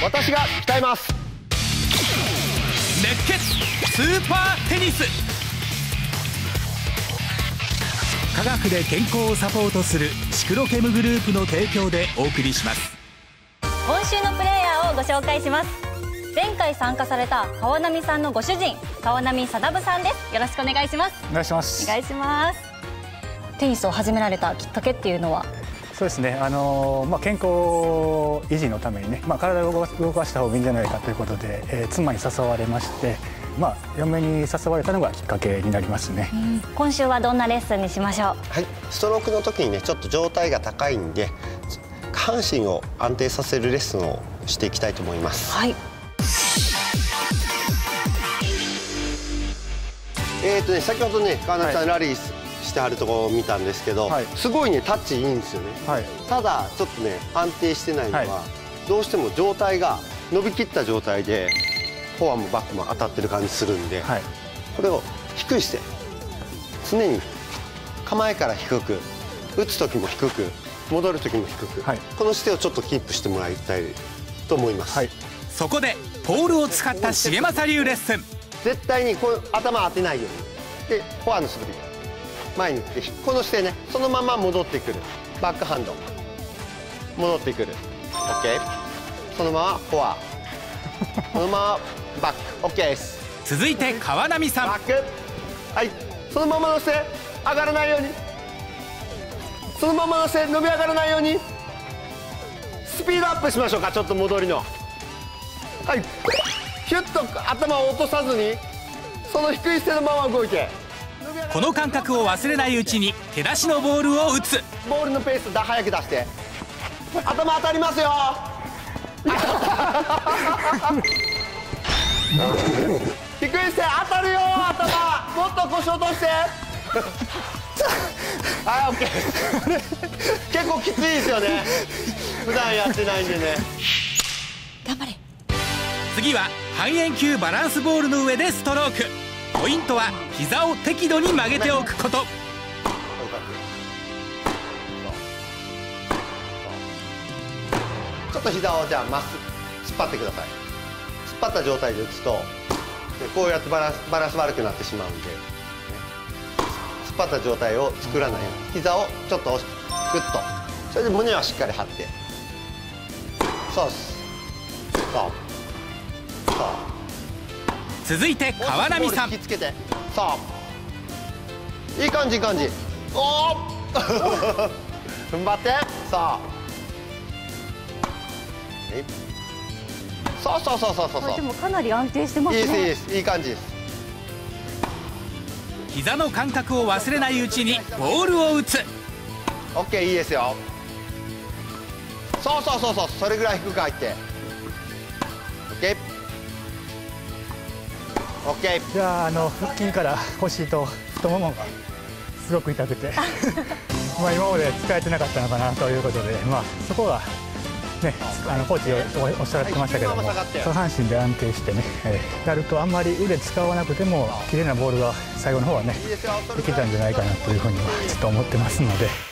私が鍛えます。 熱血スーパーテニス。科学で健康をサポートするシクロケムグループの提供でお送りします。 今週のプレイヤーをご紹介します。前回参加された川波さんのご主人、川波貞さんです。よろしくお願いします。 お願いします。 お願いします。テニスを始められたきっかけっていうのは？ そうですね、健康維持のためにね、体を動かした方がいいんじゃないかということで、妻に誘われまして、嫁に誘われたのがきっかけになりますね。 今週はどんなレッスンにしましょう？ はい、ストロークの時にね、ちょっと状態が高いんで、下半身を安定させるレッスンをしていきたいと思います。 はい。 先ほどね、川波さんラリーしてはるところを見たんですけど、すごいねタッチいいんですよね。ただちょっとね安定してないのは、どうしても状態が伸びきった状態でフォアもバックも当たってる感じするんで、これを低い姿勢、常に構えから低く、打つ時も低く、戻る時も低く、この姿勢をちょっとキープしてもらいたいと思います。 そこでポールを使った重政流レッスン。 絶対にこう頭当てないようにで、フォアの素振り前に行って、この姿勢ね、そのまま戻ってくる、バックハンド戻ってくる、 OK、 そのままフォア、そのままバック、 OK です。 続いて川波さん。 バック、はい、そのままの姿勢、上がらないように、そのままの姿勢、伸び上がらないように、スピードアップしましょうか。ちょっと戻りの、はい、ヒュッと頭を落とさずに、その低い姿勢のまま動いて、 この感覚を忘れないうちに手出しのボールを打つ。 ボールのペース早く出して、頭当たりますよ低い姿勢、当たるよ頭、もっと腰落としてはい、 OK 結構きついですよね、普段やってないんでね。 頑張れ。 次は半円球バランスボールの上でストローク。ポイントは膝を適度に曲げておくこと。 ちょっと膝をじゃあまっすぐ突っ張ってください。突っ張った状態で打つとこうやってバランス悪くなってしまうんで、突っ張った状態を作らないように膝をちょっとグッと、それで胸はしっかり張って、そうです、そうそう。 続いて川波さん。 引きつけて、さあ、いい感じいい感じ、おお踏ん張って、さあ、そうそうそうそうそう。 でもかなり安定してますね。 いいですいいです、いい感じです。 膝の感覚を忘れないうちにボールを打つ。 OK、 いいですよ。そうそうそうそう、それぐらい低く入って OK。 じゃあ腹筋から腰と太ももがすごく痛くて今まで使えてなかったのかなということで、そこがね、コーチおっしゃってましたけども、下半身で安定してね、やるとあんまり腕使わなくても綺麗なボールが最後の方はねできたんじゃないかなというふうにはちょっと思ってますので。